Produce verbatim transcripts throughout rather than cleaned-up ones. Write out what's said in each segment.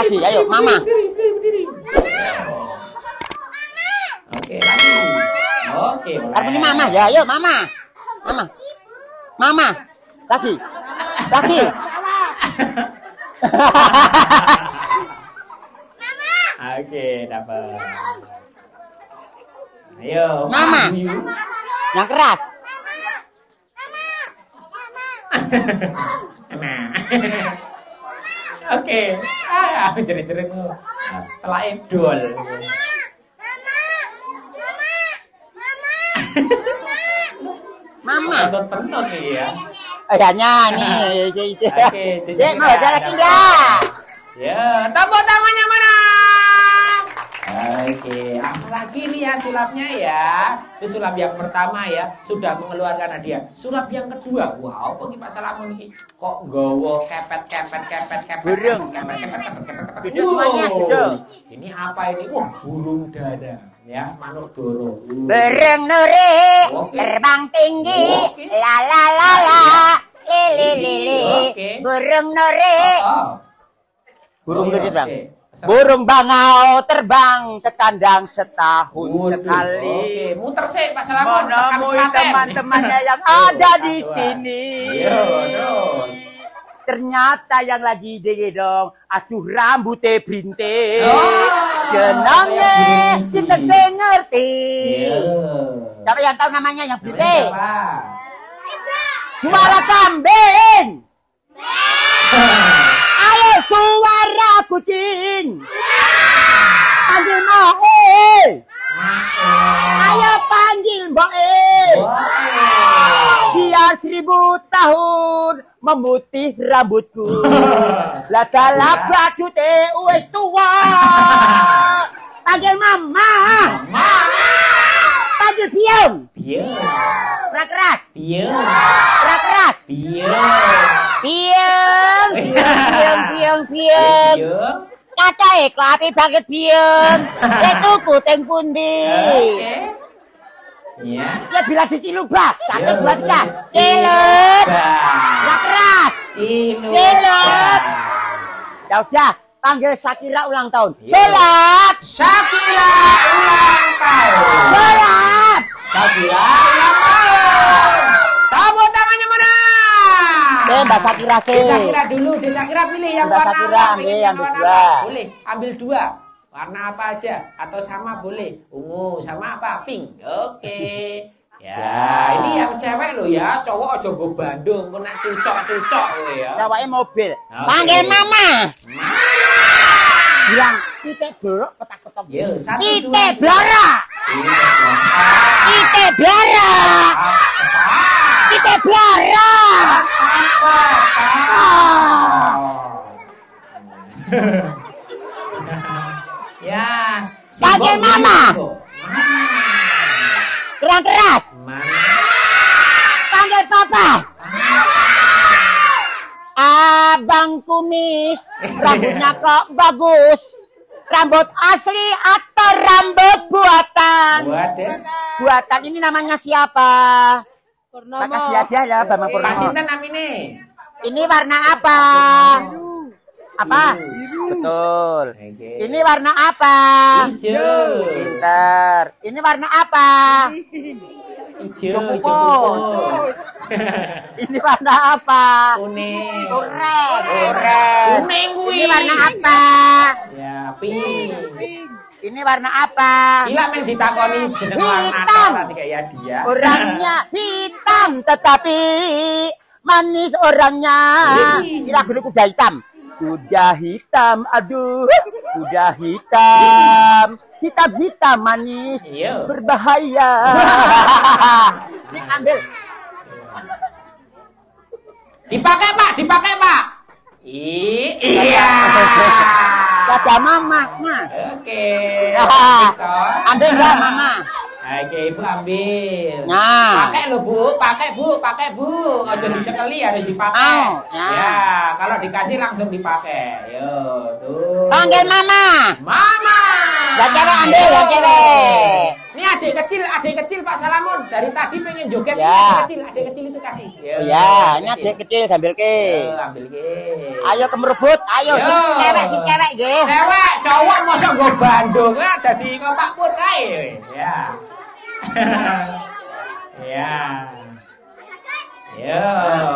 Lagi, ayo, mama. Oke, lagi. Oke, Harus ini mama ya, ayo mama. Mama. Mama. Lagi. Lagi. Oke, dapat. Ayo, Mama. Yang keras. Nah. Oke. Ah, jerit-jerit lu. Telah idol. Mama. Pentut-pentut nih ya. Eh, nyanyi. Oke, Cek, mau ada lagi enggak? Ya, tepuk tangannya mana? Oke, apalagi nih ya sulapnya ya. Itu sulap yang pertama ya, sudah mengeluarkan hadiah. Sulap yang kedua, wow, kok Pak Salamun ini kok gowo kepet kepet kepet kepet burung kepet kepet kepet kepet kepet. Gede semuanya, gede. Ini apa ini? Wah, burung dada ya, manuk doro. Burung nuri terbang tinggi, la la la la, li li li. Burung nuri. Burung nuri bang. Burung bangau terbang ke kandang setahun Waduh, sekali. Oke, muter sih Pak Salamun. Menemui teman-temannya yang ada di sini. Iya, terus. Ternyata yang lagi digedong, aduh rambutnya brintik. Oh. Jenangnya, cinta saya ngerti. Iya. Siapa yang tahu namanya yang brintik? Siapa? Suara kambing. Ayo suara kucing. Panggil Mae. Ayo panggil Mae. Biar seribu tahun memutih rambutku. Latalah batu teh wes tua. Panggil Mama. Panggil Piung. Piung. Keras keras. Piung. Keras keras. Piung. Piung. Piung piung piung. Piung. Kata eko api banget piung. Itu kuteng pundi. Oke. Iya. Ya bila di Cilubah. Satu Ya, dua tiga. Cilubah. Cilut. Gak keras. Cilut. Cilut. Ya udah. Panggil Shakira ulang tahun. Sholat. Shakira ulang tahun. Sholat. Shakira ulang tahun. Tepuk tangannya mana? Eh, Mbak Shakira sih. Shakira dulu, Dek Shakira pilih yang Mbak warna Shakira apa? ambil Pilih yang warna dua. apa? Boleh, ambil dua. Warna apa aja? Atau sama boleh. Ungu sama apa? Pink. Oke. Ya, ini yang cewek lo ya, cowok aja go Bandung, kena cucok-cucok lo ya. Ceweknya mobil. Oke. Panggil Mama. Mama. Bilang titik blorok petak-petak. Yo, satu, Titik dua, blorok. Titik blorok. Titik blorok. Ya. Panggil Mama. Kurang keras. Mana? Panggil Papa. Abang kumis, rambutnya kok bagus. Rambut asli atau rambut buatan? Buatan. Buatan ini namanya siapa? Makasih aja ya, Bang Purnomo. Pak Sinten namine. Ini warna apa? Apa? Betul. Ini warna apa? Hijau. Pintar. Ini warna apa? Hijau, hijau pupus. pupus. Ini warna apa? Kuning. Oranye. Oranye. Kuning kuwi. Ini warna apa? Ya, pink. Ini warna apa? Gila men ditakoni jeneng warna Hitam. nanti kayak dia. Orangnya hitam tetapi manis orangnya. Kira dulu kuda hitam. Kuda hitam, aduh, kuda hitam. Hitam-hitam manis, Iya. berbahaya. Diambil. Dipakai Pak, dipakai Pak. I iya. Kata mama. Nah. Oke. Ambil enggak mama? Oke, Ibu ambil. Nah. Pakai lo Bu, pakai Bu, pakai Bu. Aja dicekeli harus dipakai. Oh, ya. Ya, kalau dikasih langsung dipakai. Yo, tuh. Panggil mama. Mama. Yang cewek ambil, yang cewek. Ini adik kecil, adik kecil Pak Salamun. Dari tadi pengen joget Ya. ini adik kecil, adik kecil itu kasih. Oh ya, ini adik kecil ambil ke. Yo, ambil ke. Ayo kemerebut, ayo Yo. si cewek si cewek nggih. Cewek, cowok mosok nggo Bandung ah dadi Pak Pur kae. Ya. Ya. Yo.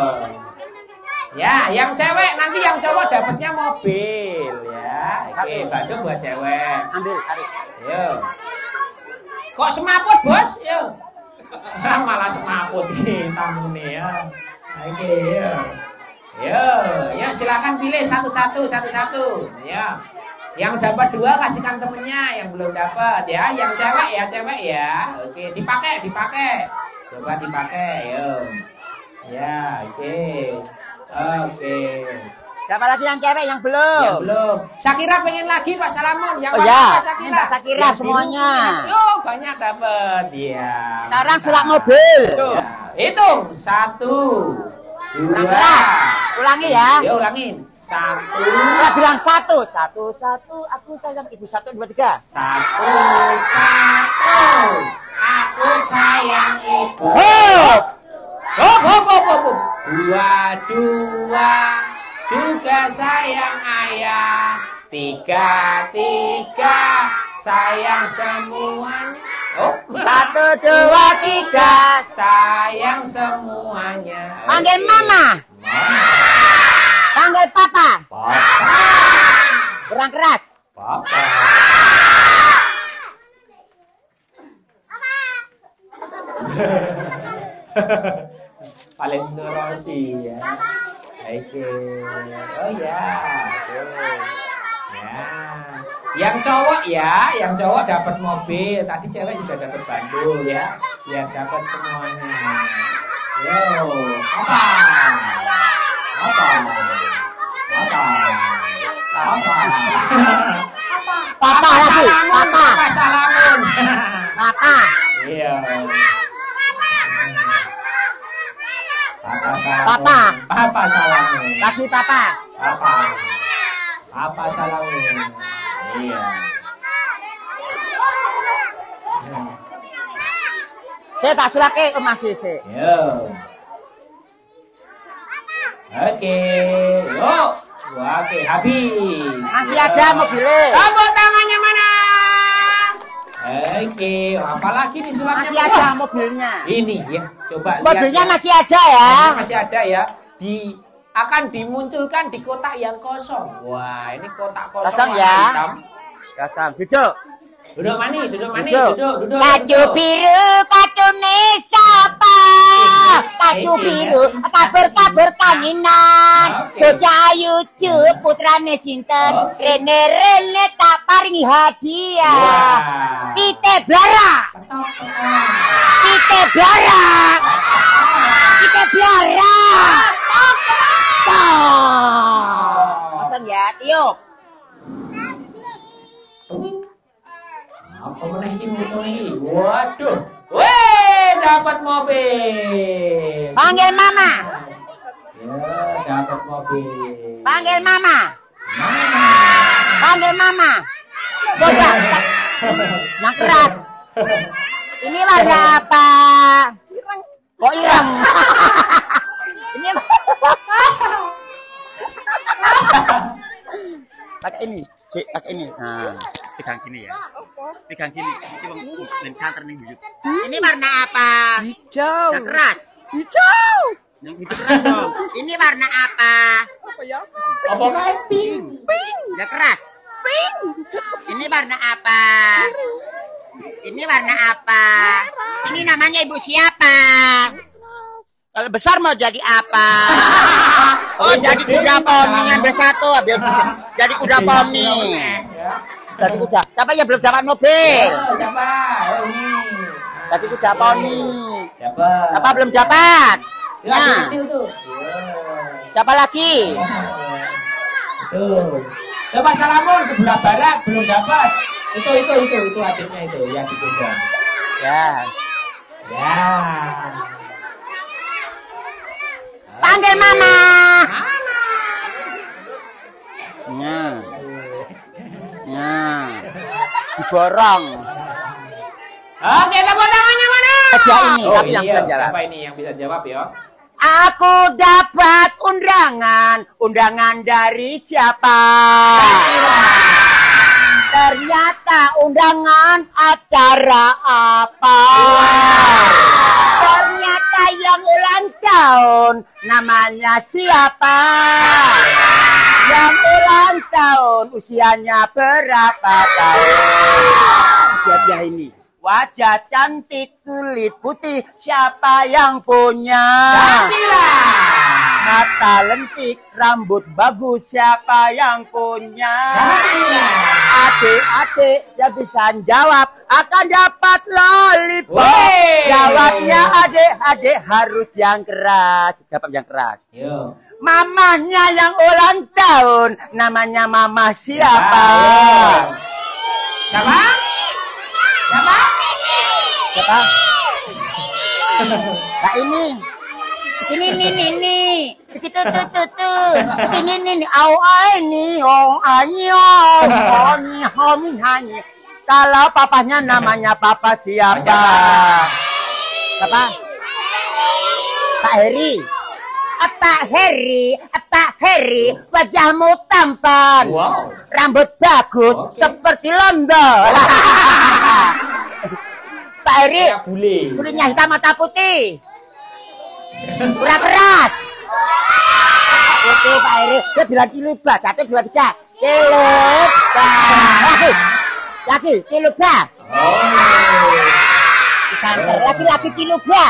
Ya, yang cewek nanti yang cowok dapatnya mobil ya. Oke, Bandung buat cewek. Ambil, tarik. Yo. Kok semaput, Bos? Yo. Malah semaput iki tamune ya. Oke, yo. Yo, ya silakan pilih satu-satu, satu-satu. Ya. Yang dapat dua kasihkan temennya, yang belum dapat ya. Yang cewek ya, cewek ya. Oke, dipakai, dipakai. Coba dipakai, yo. Ya, oke. Oke. Siapa lagi yang cewek yang belum? Yang belum. Syakira pengen lagi Pak Salamun. Yang Oh mana ya, Pak Syakira? Mbak Syakira Yang semuanya. biru. Oh, banyak dapat. Iya. Sekarang sulap mobil. Ya. Hitung. Satu. Dua. Keras. Ulangi ya. Ya ulangin. Satu. Kita bilang satu, satu, satu. Aku sayang ibu satu, dua, tiga. Satu. Satu. Aku sayang ibu. Hop. Hop, hop, hop, hop, hop. Dua, dua, juga sayang ayah. Tiga, tiga, sayang semuanya. Oh, Satu, dua, tiga. sayang semuanya. Panggil Oke. mama. Panggil papa. Papa, Kurang keras. papa. Paling terosi ya. Oke. Oh ya. Oke. Ya. Yang cowok ya, yang cowok dapat mobil. Tadi cewek juga dapat Bandung ya. Biar dapat semuanya. Yo, apa? Apa? Apa? Apa? Papa lagi. Salamun, Papa. Papa Salamun. Papa. Iya. Papa Salamun. Papa. Papa Salamun. Lagi papa. Papa. Papa Salamun. Iya. Hmm. Saya tak sulake oh, masih sih. Yo. Oke. Yuk. Wah, oke, habis. Masih Yo. ada mobilnya. Tepuk tangannya mana? Oke, apalagi nih sulapnya? Masih ada mobilnya. Ini ya, coba Mobilnya lihat. Ya. masih ada ya. Ini masih ada ya. Di akan dimunculkan di kotak yang kosong. Wah, ini kotak kosong. Kosong warna ya. hitam. Kosong. Duduk. Duduk manis, duduk manis, Duduk. duduk, duduk. Kacu duduk. biru, kacu nesapa. Kacu biru, kabur-kabur kanginan. Oke. Bocah ayu cu, putrane sinten. Oke. Rene rene tak paringi hadiah. Wah. Pite blara, Petok, petok. pite blara, pite blara. Kosong ya, tiup. Apa meneh iki motor iki? Waduh. Weh, dapat mobil. Panggil mama, Ya, dapat mobil. panggil mama, Mana? panggil mama. Coba, yang keras. Ini warna apa? Kok ireng? Ini pakai ini, Cik, pakai ini. Nah, pegang gini ya. Pegang gini. Ini wong ben santer ning buyut. Ini warna apa? Hijau. Yang keras. Hijau. Yang itu keras dong. Ini warna apa? Apa ya? Apa kae pink? Pink. Yang keras. Pink. Ini warna apa? Ini warna apa? Ini namanya ibu siapa? Kalau besar mau jadi apa? Oh, jadi kuda poni yang bersatu, biar jadi kuda poni. Jadi kuda. Siapa yang belum dapat mobil? Oh, siapa? Oh, ini. Jadi kuda poni. Siapa? Siapa belum dapat? Ya, Nah, kecil tuh. siapa lagi? Tuh. Coba Salamun sebelah barat belum dapat. Itu itu itu itu adiknya itu yang dipegang. Ya. Ya. Panggil mama. Mana? Ya. Ya. Diborong. Oke, tepuk tangannya mana? Ada ini, Oh, aku yang ini bisa ya. jawab. Siapa ini yang bisa jawab ya? Aku dapat undangan, undangan dari siapa? Ternyata undangan acara apa? Ternyata yang ulang tahun namanya siapa? Yang ulang tahun usianya berapa tahun? Dia ini. Wajah cantik, kulit putih, siapa yang punya? Shakira. Mata lentik, rambut bagus, siapa yang punya? Shakira. Adik-adik yang bisa jawab akan dapat lollipop. Wey. Jawabnya adik-adik harus yang keras. Jawab yang keras. Yo. Mamanya yang ulang tahun, namanya mama siapa? Siapa? Siapa? Siapa? Nah ini. Ini ini ini ini. Itu tuh tuh tuh. Ini ini ini. Au ai ni ong ayo. Oni homi hani. Kalau papanya namanya papa siapa? Siapa? Pak Heri. Pak Heri, Pak Heri, wajahmu tampan, Wow. rambut bagus, Oke. seperti Londo. Pak Heri, Kayak bule. kulitnya hitam mata putih, kurang keras. Oke Pak Heri, dia bilang kiluba, satu dua tiga, kiluba, lagi, lagi kiluba, Oh. santer, lagi lagi kiluba.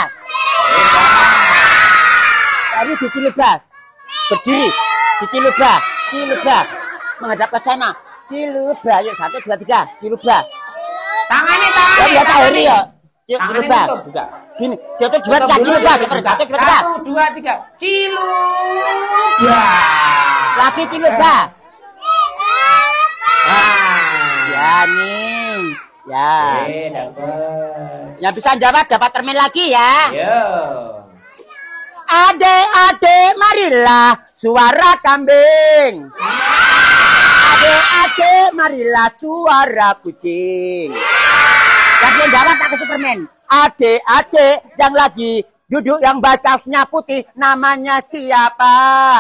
Ini di Ciluba, berdiri di Ciluba, Ciluba, menghadap ke sana, Ciluba, yuk satu dua tiga, Ciluba. Tangannya, Ya tangannya. lihat Pak Heri ya, yuk Tangannya Ciluba. tutup juga. Gini, satu dua tiga, Tutup dulu, Ciluba, ya. terus satu dua tiga, Satu, dua, tiga. Ciluba. lagi Ciluba. Ah. Ya nih, ya. Oke, dapat. Yang bisa jawab dapat permen lagi ya. Yo. Adek-adek marilah suara kambing. Adek-adek marilah suara kucing. Yang belum jawab tak kasih permen. Adek-adek yang lagi duduk yang bacasnya putih namanya siapa?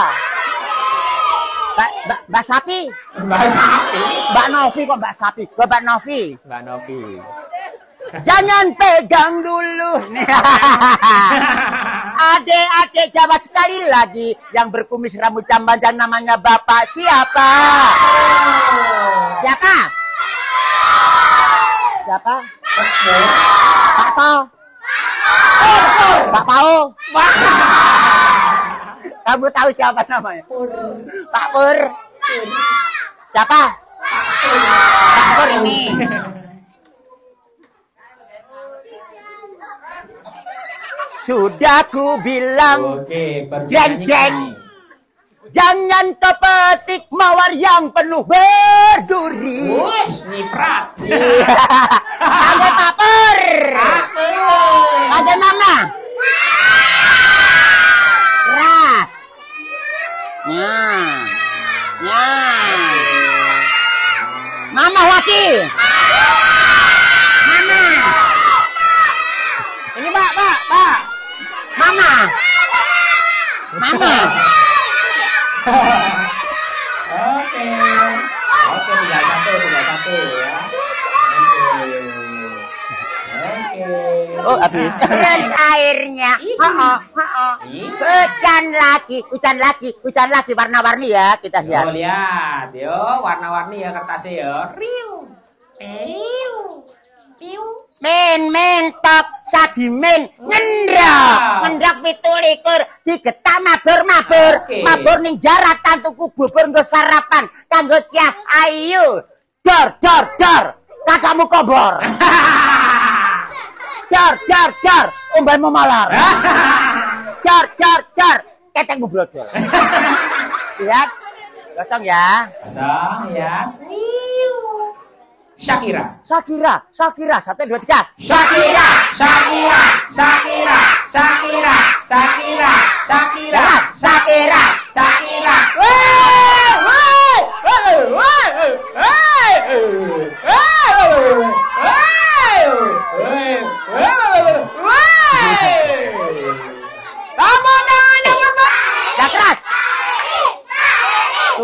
Mbak, Mbak, Mbak Sapi? Mbak Sapi. Mbak Novi kok Mbak Sapi? Kok Mbak Novi? Mbak Novi. Jangan pegang dulu. Adek-adek jawab sekali lagi. Yang berkumis rambut panjang namanya Bapak siapa? Siapa? Siapa? Pak To. Pak Pau. Kamu tahu siapa namanya? Pak Pur. Siapa? Pak Pur ini. Sudah ku bilang, Oke, Jeng, perjalanan jeng. ini. jangan kau petik mawar yang penuh berduri. Wush, nyiprat. Ada paper. Ada mama. Ras. Ya. Ya. Mama lagi. Mama. Ini Pak, Pak, Pak. Mama. Mama. Oke. Oke, tinggal satu, tinggal satu ya. Oke. Oke. Oh, habis. Dan airnya. Oh, oh, Hujan lagi, hujan lagi, hujan lagi warna-warni ya kita lihat. Yo, lihat. Yo, warna-warni ya kertasnya ya. Riu. Riu. Riu. Men mentok sadimen ngendrak ngendrak pitulikur digetak mabur-mabur Oke. mabur ning jarak tantuku bubur nggo sarapan kanggo ciah ayu dor dor dor kakakmu kobor dor dor dor umbanmu molor dor dor dor ketekmu brodol. Lihat kosong ya. Kosong ya. Shakira. Shakira, Shakira, satu dua tiga. Shakira, Shakira, Shakira, Shakira, Shakira, Shakira, Shakira, Shakira. Woi, woi, woi, woi, woi, woi.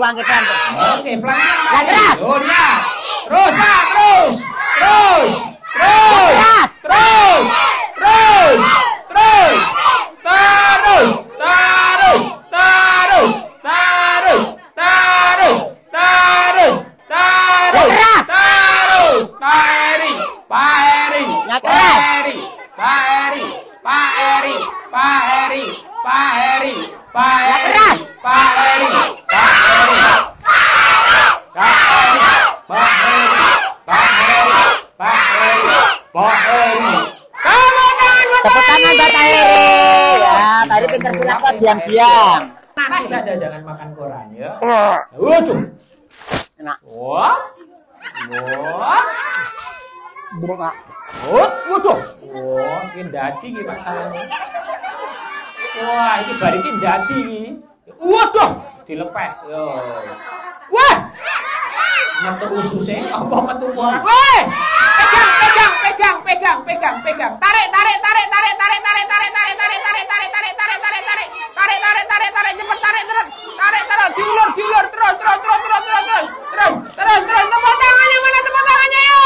bangkitan. Oke, pelan-pelan. Yang keras. Oh, ya. Terus, Pak, terus. Terus. Terus. Keras. Terus. Terus. Terus. Terus. Terus. Terus. Terus. Terus. Terus. Terus. Keras. Terus. Pak Eri. Pak Eri. Yang Pak keras. Eri. Pak Eri. Pak Eri. Pak Eri. Pak Eri. Pak Yang Eri. keras. Pak Eri. Pak Eri. Pak Eri. Pak Eri. Pak Eri. Pak Eri. Pak Eri. Tepuk tangan buat Tepuk tangan buat Pak Eri. Ya, tadi pinter silat kok diam-diam. Nasi saja jangan makan koran ya. Waduh. Enak. Wah. Wah. Buruk, Pak. Oh, waduh. Wah, ini dadi iki masalahnya. Wah, ini barikin dadi iki. Waduh, dilepek. Yo. Wah. Metu ususnya apa metu koran? Weh! Pegang, pegang, pegang, pegang, pegang, pegang. Tarik, tarik, tarik, tarik, tarik, tarik, tarik, tarik, tarik, tarik, tarik, tarik, tarik, tarik, tarik. Tarik, tarik, tarik, tarik, cepet tarik terus. Tarik terus, diulur, diulur terus, terus, terus, terus, terus, terus. Terus, terus, terus. Tepuk tangannya mana tepuk tangannya yo.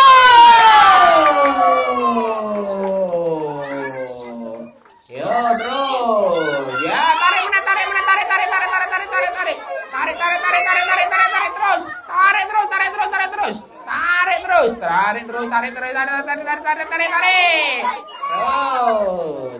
Yo, terus. Ya, tarik mana, tarik mana, tarik, tarik, tarik, tarik, tarik, tarik, tarik. Tarik, tarik, tarik, tarik, tarik, tarik, tarik terus. Tarik terus, tarik terus, tarik terus. Tarik terus, tarik terus, tarik terus, tarik, tarik, tarik, tarik, tarik, tarik. Terus.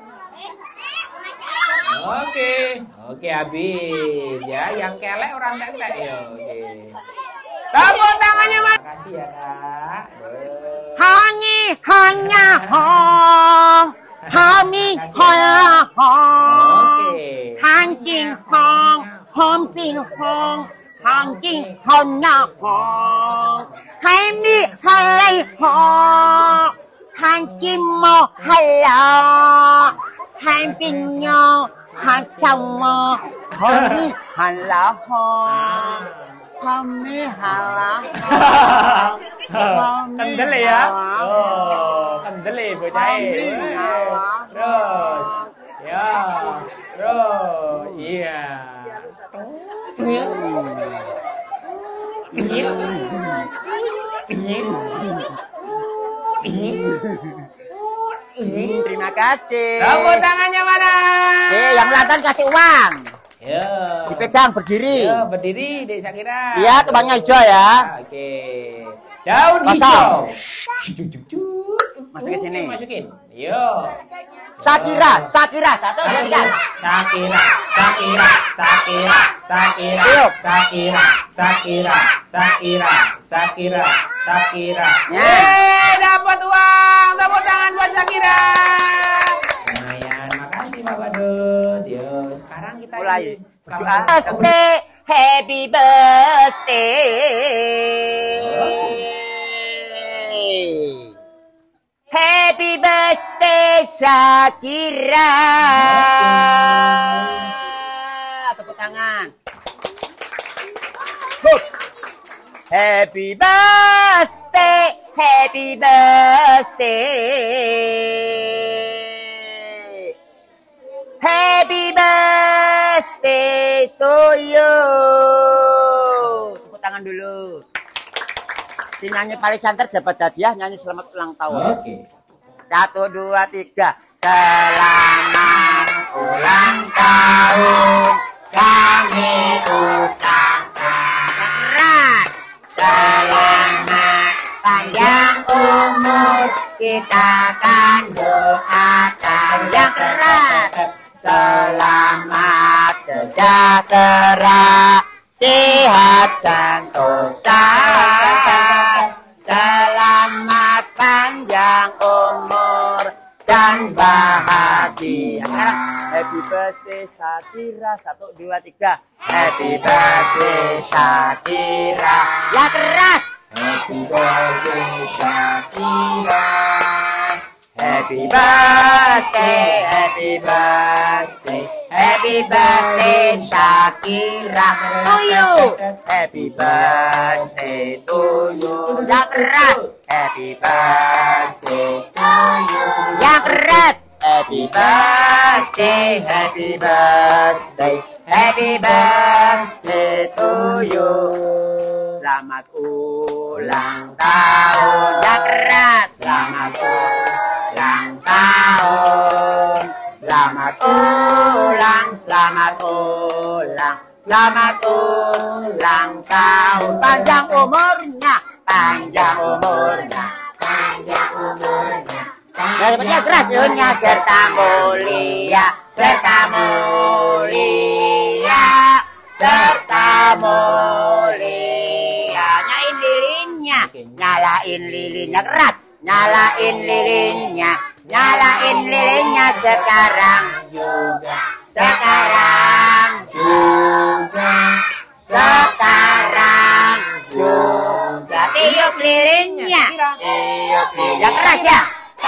Oke, oke habis ya. Yang kelek orang kelek ya. Oke. Tepuk tangannya mas. Makasih ya kak. Hangi hanya hong, hami hola hong, Oke. hanking hong, homping hong, hanking honya hong, haimi halai hong, hankim mo hala, hamping nyo, hacang mo, honi hala hong. Kami halang. Kendel ya. Oh, kendel ya bocah. Terus. Ya. Terus. Iya. Terima kasih. Tepuk tangannya mana? Eh, yang melatan kasih uang. Ya. Dipegang berdiri. Ya, berdiri Dek Sakira. Iya, kembangnya hijau ya. Oke. Daun Kosong. hijau. Masukin sini. Masukin. Yo. Sakira, Sakira, satu dua tiga. Sakira, Sakira, Sakira, Sakira, Tiup. Sakira, Sakira, Sakira, Sakira, Sakira. Ya. Yeay, dapat uang. Tepuk tangan buat Sakira. Lumayan, makasih Pak Badut. Yo, sekarang kita Mulai. selamat Birthday, happy birthday. Happy birthday Sakira. Tepuk tangan. Good. Happy birthday, happy birthday. Happy birthday to you. Tepuk tangan dulu. Si nyanyi paling cantik dapat hadiah nyanyi selamat ulang tahun. Oke. Satu, dua, tiga. Selamat ulang tahun kami ucapkan. Keras. Selamat panjang umur kita akan doakan. Yang keras. Selamat sejahtera, sehat sentosa. Selamat panjang umur dan bahagia. Happy birthday Sakira. Satu, dua, tiga. Happy birthday Sakira. Ya keras. Happy birthday Sakira. Happy birthday, happy birthday, happy birthday Sakira to you. Happy birthday to you. Yang keras. Happy birthday to you. Yang keras. Happy birthday. birthday, happy birthday, happy birthday to you. Selamat ulang tahun yang keras. Selamat ulang tahun. Selamat ulang, selamat ulang, selamat ulang tahun. Panjang umurnya, panjang umurnya, panjang umurnya. Dapatnya keras dunia serta mulia, serta mulia, serta mulia. Nyalain lilinnya, nyalain lilinnya keras, nyalain lilinnya, nyalain lilinnya sekarang juga, sekarang juga, sekarang juga. Tiup lilinnya, tiup lilinnya keras ya.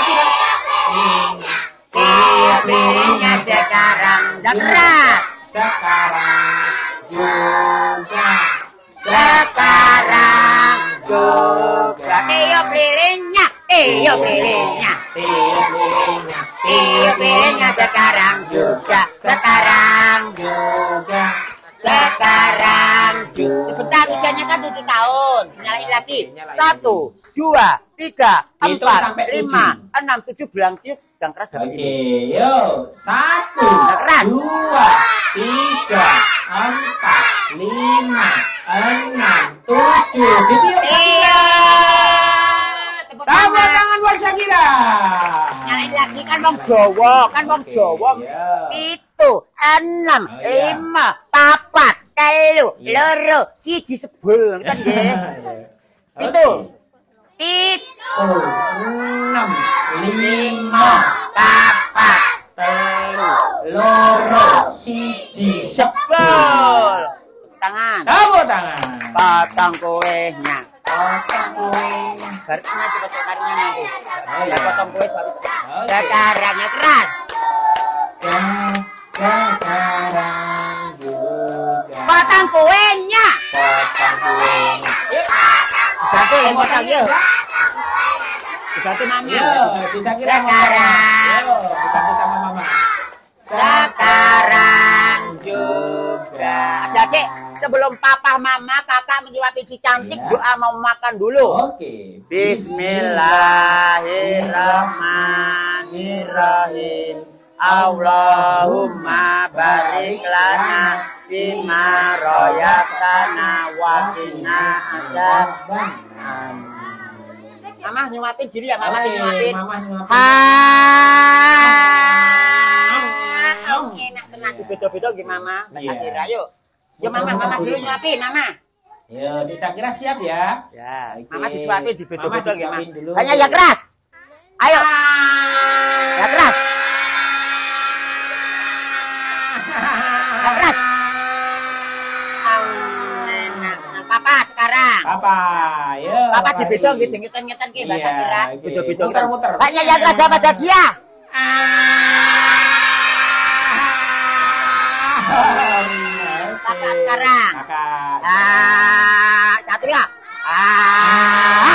Tiup lilinnya sekarang dan keras. Sekarang juga, sekarang juga. Tiup lilinnya, tiup lilinnya, tiup lilinnya, tiup lilinnya sekarang juga, sekarang juga, sekarang juga. Sebentar usianya kan tujuh tahun. Nyalain lagi. Satu, dua, tiga, empat, lima, enam, tujuh, belang tiup dan keras. Oke, yuk. Satu, dua, tiga, empat, lima, enam, tujuh. Ditiup. Tepuk tangan buat Shakira. Nyalain lagi kan wong Jawa, kan wong Jawa. Pitu, enam, lima, papat, telu, loro, siji, sebel kan nggih. Pitu. Pitu, enam, lima, papat, telu, loro, siji, sebel. Tangan. Tepuk tangan. Potong kuenya. Potong kuenya. Berarti potong karinya nanti. Ya potong kue baru. Sekarangnya keras. Sekarang juga. Potong kuenya. Potong kuenya. Satu yang potong yuk. Satu mama. Yuk, bisa kira sekarang. Yuk, dibantu sama mama. Sekarang juga. Jadi sebelum papa, mama, kakak menyuapin si cantik, ya. Doa mau makan dulu. Oke. Bismillahirrahmanirrahim. Allahumma barik lana bima royatana wa qina adzaban. Mama nyuapin diri ya, mama nyuapin. Mama nyuapin. Enak tenang, beda-beda nggih mama. Shakira yuk. Yuk mama, mama dulu nyuapin, mama. Yuk, di Shakira siap ya. Ya, mama disuapin di beda-beda nggih, Mama. Dulu. Hanya yang keras. Ayo. Yang keras. Yang keras. Papa sekarang. Papa, yuk. Papa di beda nggih, ngeten-ngeten nggih Mbak Shakira. Beda-beda. Muter-muter. Hanya yang keras sama dia. Kakak sekarang. Kakak. Ah, satu ya. Ah.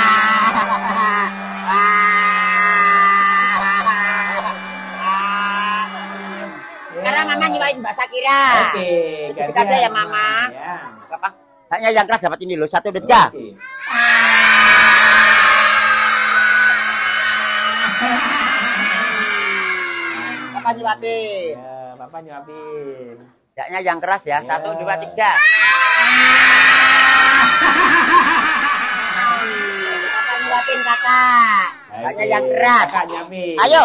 Sekarang mama nyobain Mbak Shakira. Oke, kita aja ya mama. Ya. Apa? Hanya yang keras dapat ini loh. Satu, dua, tiga. Oke. Papa nyuapin. Ya, Papa nyuapin. Jaknya yang keras ya. Satu, dua, tiga. Papa nyuapin kakak. Jaknya yang keras. Kakak nyuapin. Ayo.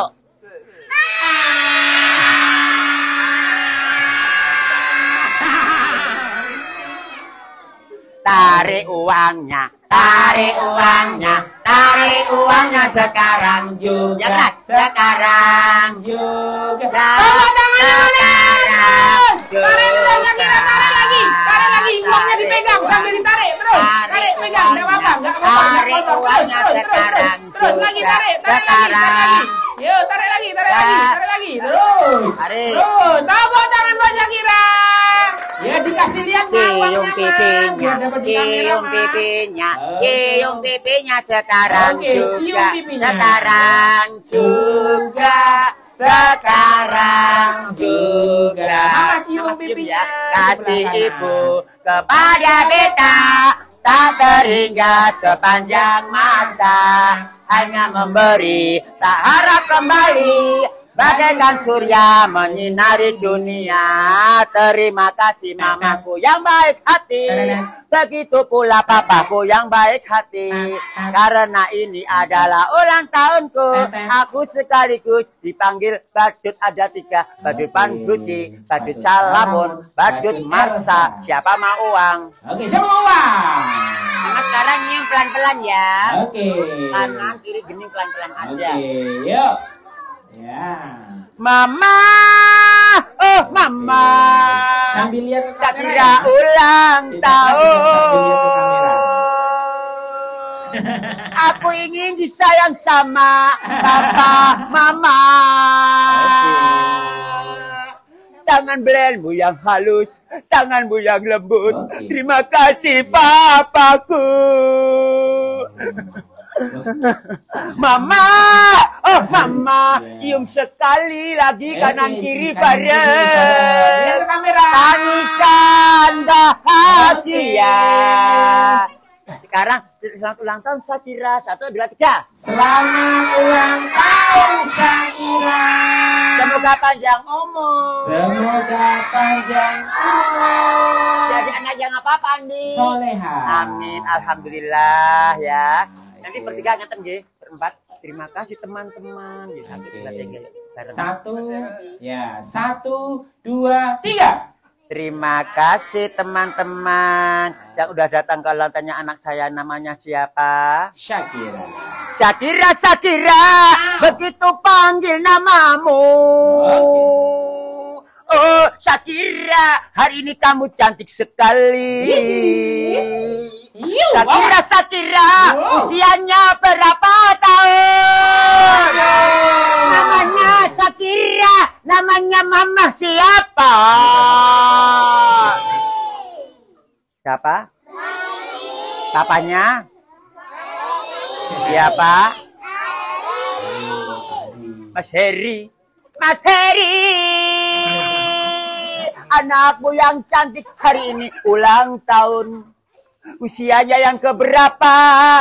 Tarik uangnya, tarik uangnya, tarik uangnya sekarang juga, ya, sekarang juga. Tepuk tangan sekarang juga. Tarik terus lagi, tarik lagi, tarik lagi, uangnya dipegang sambil ditarik terus, tarik pegang, nggak apa-apa, nggak apa-apa, tarik uangnya sekarang terus lagi tarik, tarik lagi, tarik lagi, yuk tarik lagi, tarik lagi, tarik lagi, terus, tarik, terus, tepuk tangan buat Shakira. Ya dikasih lihat cium pipinya, cium pipinya, cium pipinya sekarang Oke, juga, cium pipinya. sekarang juga, sekarang juga. Mama cium pipinya. Kasih ibu kepada beta tak terhingga sepanjang masa, hanya memberi tak harap kembali, bagaikan surya menyinari dunia. Terima kasih mamaku yang baik hati, begitu pula papaku yang baik hati. Karena ini adalah ulang tahunku, aku sekaligus dipanggil badut ada tiga. Badut Panduci, badut Salamun, badut Marsa. Siapa mau uang? Oke, semua uang. Nah, sekarang nyium pelan-pelan ya. Oke. Kanan kiri gening pelan-pelan aja. Oke, yuk. Ya. Mama, oh mama, Sambil lihat ke kamera. Shakira Ya. ulang Bisa tahun. sambil lihat ke kamera. Aku ingin disayang sama papa, mama. Tangan belenmu yang halus, tanganmu yang lembut. Oke. Terima kasih papaku. Mama, oh mama, cium sekali lagi kanan kiri bareng. Lihat ke kamera. Tangisan bahagia. Sekarang selamat ulang tahun Shakira. Satu, dua, tiga. Selamat ulang tahun Shakira. Semoga panjang umur. Semoga panjang umur. Jadi anak yang apa-apa, Andi? Soleha. Amin, alhamdulillah ya. Nanti bertiga ngeten nggih, berempat. Terima kasih teman-teman. Ya, satu, dua, tiga. Bareng. Satu, ya, satu, dua, tiga. Terima kasih teman-teman yang udah datang ke ulang tahunnya anak saya. Namanya siapa? Shakira. Shakira, Shakira, begitu panggil namamu. Oh, Shakira, hari ini kamu cantik sekali. Shakira, Shakira, usianya berapa tahun? Namanya Shakira, namanya mama siapa? Siapa? Papanya? Siapa? Mas Heri. Mas Heri. Anakmu yang cantik hari ini ulang tahun. Usianya yang keberapa?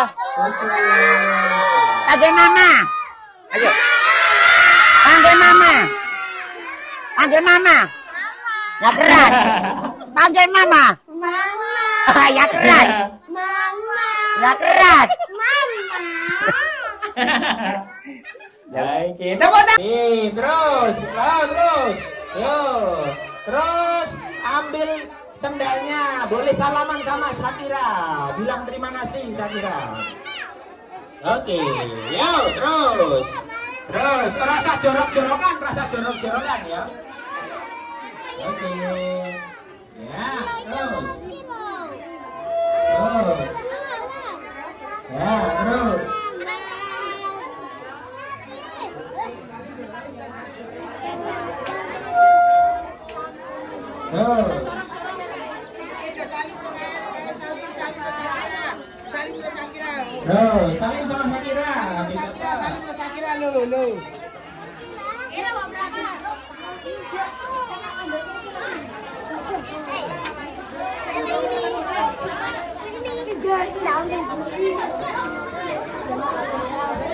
Panggil mama. Ayo. Panggil mama. Panggil mama. Ya keras. Panggil mama. Mama. Ya keras. Mama. Ya keras. Baik, kita mau nih, terus, oh, terus, yuk, terus ambil sendalnya, boleh salaman sama Shakira, bilang terima kasih Shakira. Oke, yuk, terus, terus, rasa jorok-jorokan, rasa jorok-jorokan ya. Oke, ya, terus, terus, ya, terus. Oh. Oh, saling sama Shakira. Saling sama Shakira lo lo. Ini mau berapa? Ini ini ini